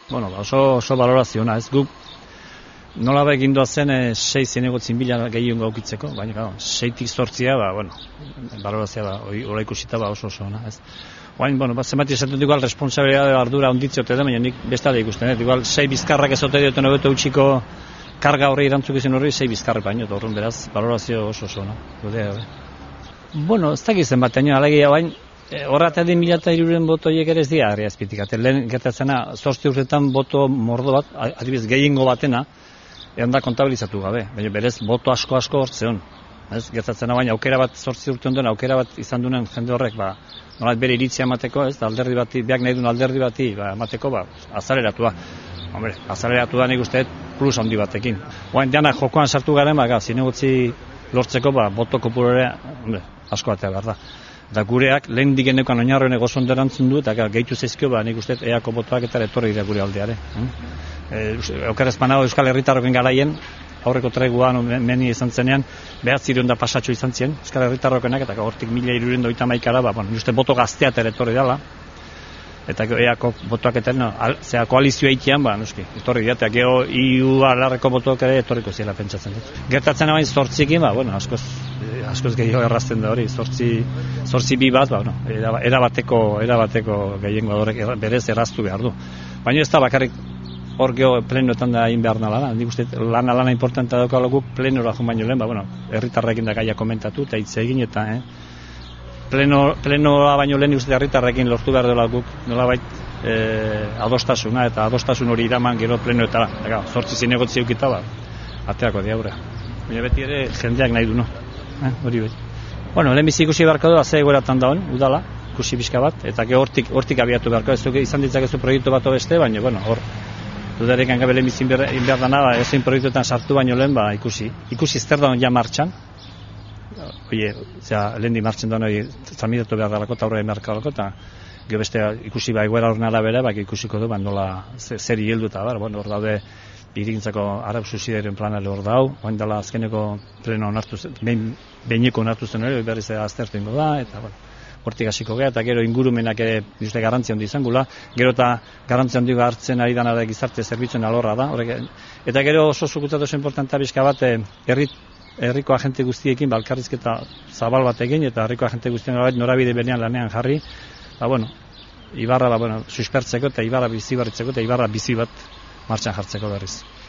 Bueno, oso balorazioa, ez guk nola egin doazen 6 zinegotzin bila gehiago gaukitzeko, baina 6tik 8, balorazioa hori ikusita oso ona, ez. Oain, zenbat izaten igual responsabilidade ardura onditziote da, baina nik bestale ikusten, igual 6 bizkarrak ezote dioten hobeto utxiko karga horri irantzukizun horri 6 bizkarre baino, eta horren beraz, balorazio oso ona. Bueno, ez dakizen batean, alegia bain, horretan 1.300 botoiek ere ez dira harria ezpitik. Lehen gertatzena, 8 urtetan boto mordo bat, adibidez gehiengo batena, egon da kontabilizatu gabe, baina berez boto asko hortzeon. Gertatzena baina aukera bat 8 urte ondoen, aukera bat izan duen jende horrek, nolait bere iritzia emateko, alderdi bati, beak nahi duen alderdi bati emateko, azaleratua. Azaleratua da nik uste plus handi batekin. Oain, diana jokoan sartu garen, zinegotzi lortzeko, boto kopurore, asko batea behar da. Eta gureak, lehen digenekoan oinarroen gozo onderantzun du, eta gehitu zaizkio, nik uste eako botoak eta etorri dira gure aldeare. Euskarazpanago Euskal Herritarroken garaien, aurreko treguan meni izan zenean, 900 pasatxo izan ziren, Euskal Herritarrokenak, eta hortik 1.331 uste boto gaztea eta etorri dela, eta eako botoak eta koalizioa itian, etorri dira, eta geho iu alarreko botoak ere etorriko ziela pentsatzen dut. Gertatzen hain 8ekin, askoz gehiago errazten da hori, 8 bi bat, erabateko gehiengo horrek berez erraztu behar du. Baina ez da bakarrik hor geho plenoetan da egin behar nala da, nik uste lana importanta daukala guk plenora joan baino lehen, herritarrekin da gaia komentatu eta hitz egin eta plenoa baino lehen uste herritarrekin lortu behar dela guk nolabait adostasuna eta adostasun hori iraman gero plenoetara, 8 zinegotzi eukita ateako diaurra. Baina beti ere jendeak nahi du, no? Hori beti. Lehen bizi ikusi beharko du, ze egoeratan dauen, udala, ikusi bizka bat, eta hortik abiatu beharko, ez duke izan ditzakezu proiektu bat beste, baina hor, dudarek hangabe lehen bizin behar dana, ezein proiektuetan sartu baino lehen, ikusi zer da ja martxan, lehen di martxan da hori tramidatu behar dalako, eta horrein beharko dalako, eta gero beste ikusi egoera horren arabera, ikusiko du, nola zer hieldu eta hor daude irigintzako arau subsidiaren plana hor dau, oain dela azkeneko pleno onartu zen, behineko onartu zen hori, berriz aztertu ingo da, eta hortik hasiko geha, eta gero ingurumenak ere garrantzi handi izan gula, gero eta garrantzi handi hartzen ari dana da gizarte zerbitzuen alorra da, eta gero oso zukutatu zen importanta bizka bat, herriko agente guztiekin, elkarrizketa zabal bat egin, eta herriko agente guztien norabide benean lanean jarri, ibarra suspertzeko, eta ibarra bizi barritzeko, eta ibarra bizi bat martxan jartzeko berriz.